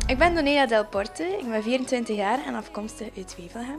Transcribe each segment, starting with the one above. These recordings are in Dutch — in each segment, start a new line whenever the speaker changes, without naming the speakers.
Ik ben Donella Delporte, ik ben 24 jaar en afkomstig uit Wevelgem.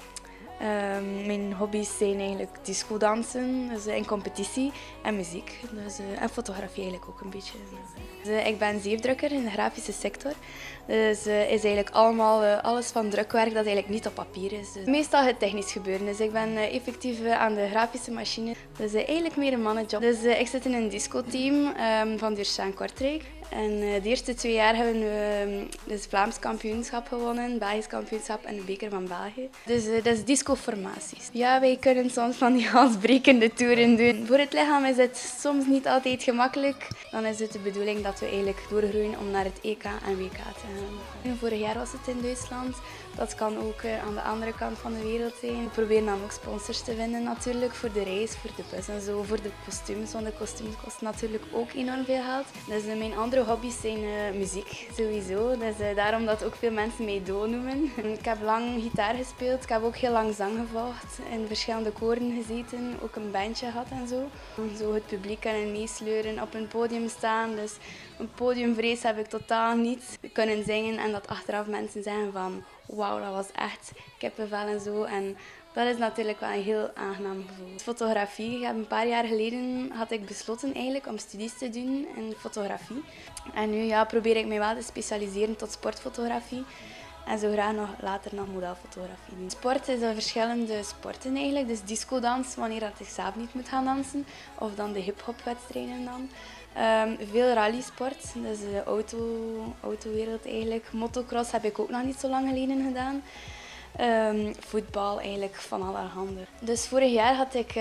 Mijn hobby's zijn eigenlijk discodansen, dus in competitie en muziek. Dus, en fotografie eigenlijk ook een beetje. Ik ben zeefdrukker in de grafische sector. Dus is eigenlijk allemaal alles van drukwerk dat eigenlijk niet op papier is. Dus meestal het technisch gebeuren. Dus ik ben effectief aan de grafische machine. Dus eigenlijk meer een mannenjob. Dus ik zit in een discoteam van Duursaan Kortrijk. En de eerste 2 jaar hebben we dus Vlaams kampioenschap gewonnen, Belgisch kampioenschap en de beker van België. Dus dat is discoformaties. Ja, wij kunnen soms van die halsbrekende toeren doen. Voor het lichaam is het soms niet altijd gemakkelijk. Dan is het de bedoeling dat we eigenlijk doorgroeien om naar het EK en WK te gaan. Vorig jaar was het in Duitsland. Dat kan ook aan de andere kant van de wereld zijn. We proberen dan ook sponsors te vinden natuurlijk voor de reis, voor de bus en zo, voor de kostuums. Want de kostuums kosten natuurlijk ook enorm veel geld. Dus mijn andere hobby's zijn muziek sowieso. Dus daarom dat ook veel mensen mij Do noemen. Ik heb lang gitaar gespeeld. Ik heb ook heel lang zang gevolgd. In verschillende koren gezeten. Ook een bandje gehad en zo. Zo het publiek kunnen meesleuren, op een podium staan. Dus een podiumvrees heb ik totaal niet kunnen zingen. En dat achteraf mensen zeggen van wauw, dat was echt kippenvel en zo. En dat is natuurlijk wel een heel aangenaam gevoel. Fotografie, een paar jaar geleden had ik besloten eigenlijk om studies te doen in fotografie. En nu probeer ik mij wel te specialiseren tot sportfotografie. En zo graag later nog modelfotografie doen. Sport is er verschillende sporten eigenlijk. Dus discodans, wanneer dat ik zelf niet moet gaan dansen. Of dan de hip-hop-wedstrijden dan. Veel rallysport, dus de autowereld eigenlijk. Motocross heb ik ook nog niet zo lang geleden gedaan. Voetbal, eigenlijk van allerhande. Dus vorig jaar had ik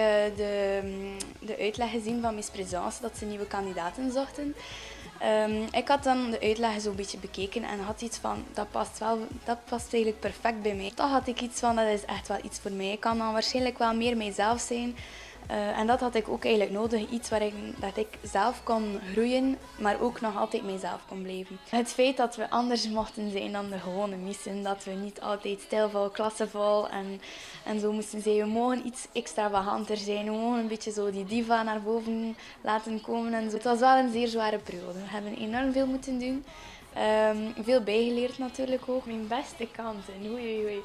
de uitleg gezien van Miss Présence dat ze nieuwe kandidaten zochten. Ik had dan de uitleg zo'n beetje bekeken en had iets van, dat past eigenlijk perfect bij mij. Toch had ik iets van, dat is echt wel iets voor mij. Ik kan dan waarschijnlijk wel meer mijzelf zijn. En dat had ik ook eigenlijk nodig. Iets dat ik zelf kon groeien, maar ook nog altijd mijzelf kon blijven. Het feit dat we anders mochten zijn dan de gewone missen. Dat we niet altijd stijlvol, klassevol en zo moesten zijn. We mogen iets extravaganter zijn. We mogen een beetje zo die diva naar boven laten komen. En zo. Het was wel een zeer zware periode. We hebben enorm veel moeten doen. Veel bijgeleerd natuurlijk ook. Mijn beste kanten, oei.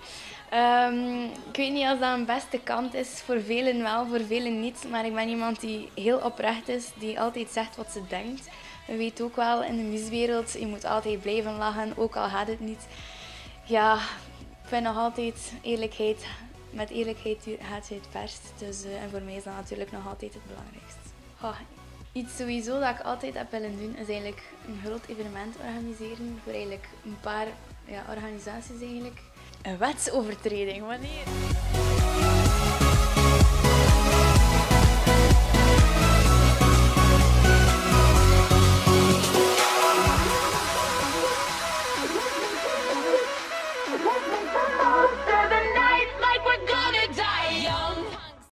Ik weet niet of dat een beste kant is. Voor velen wel, voor velen niet. Maar ik ben iemand die heel oprecht is, die altijd zegt wat ze denkt. We weten ook wel in de muziekwereld, je moet altijd blijven lachen, ook al gaat het niet. Ja, ik vind nog altijd eerlijkheid. Met eerlijkheid gaat je het verst. Dus, en voor mij is dat natuurlijk nog altijd het belangrijkste. Iets sowieso dat ik altijd heb willen doen, is eigenlijk een groot evenement organiseren voor eigenlijk een paar organisaties eigenlijk. Een wetsovertreding, wanneer?